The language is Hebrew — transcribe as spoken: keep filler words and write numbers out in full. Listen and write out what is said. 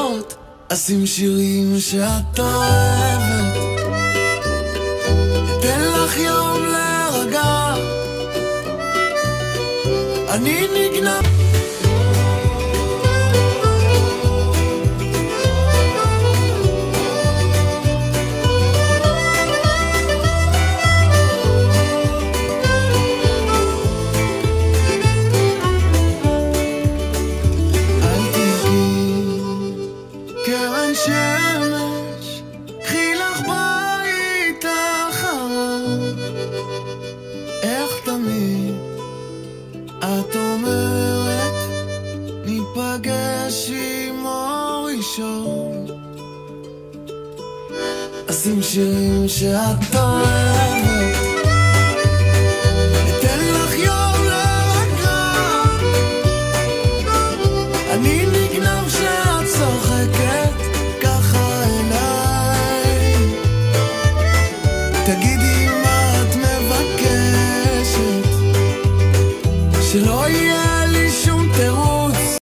לילות, אשים שירים שאת אוהבת, תן לך יום להירגע, אני נגנב. שמש, קחי לך בית אחריו, איך תמיד את אומרת, ניפגש עם אור ראשון, אשים שירים שאת אוהבת, אתן לך יום להירגע, אני נגנב שאת צוחקת תגיד